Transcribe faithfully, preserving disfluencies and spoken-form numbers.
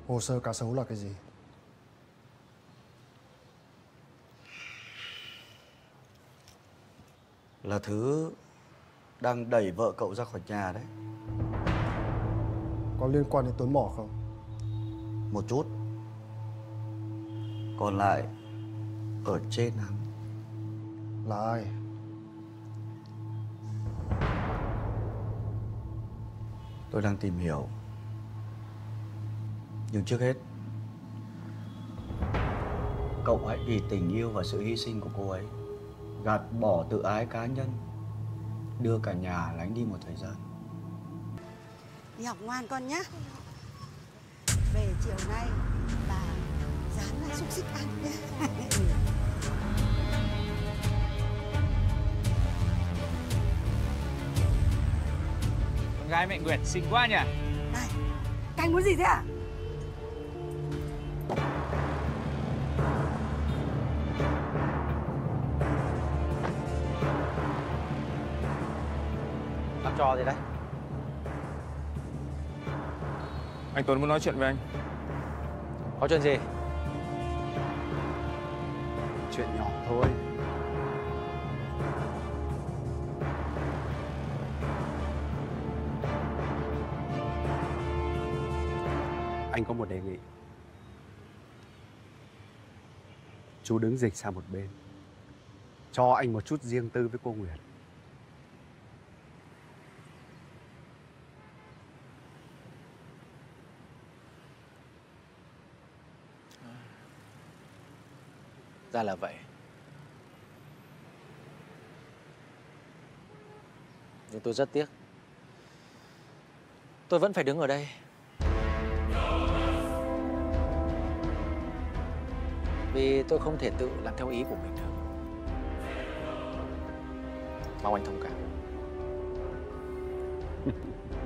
Hồ sơ cá sấu là cái gì? Là thứ đang đẩy vợ cậu ra khỏi nhà đấy. Có liên quan đến Tuấn Mỏ không? Một chút. Còn lại ở trên hắn. Là ai? Tôi đang tìm hiểu. Nhưng trước hết, cậu hãy vì tình yêu và sự hy sinh của cô ấy gạt bỏ tự ái cá nhân, đưa cả nhà lánh đi một thời gian. Đi học ngoan con nhé. Về chiều nay bà dám là xúc xích ăn nhé. Con gái mẹ Nguyệt xinh quá nhỉ. Này, các anh muốn gì thế à? Làm trò gì đấy? Anh Tuấn muốn nói chuyện với anh. Có chuyện gì? Chuyện nhỏ thôi. Anh có một đề nghị. Chú đứng dịch sang một bên, cho anh một chút riêng tư với cô Nguyệt. Ra là vậy. Nhưng tôi rất tiếc. Tôi vẫn phải đứng ở đây. Vì tôi không thể tự làm theo ý của mình được. Mong anh thông cảm.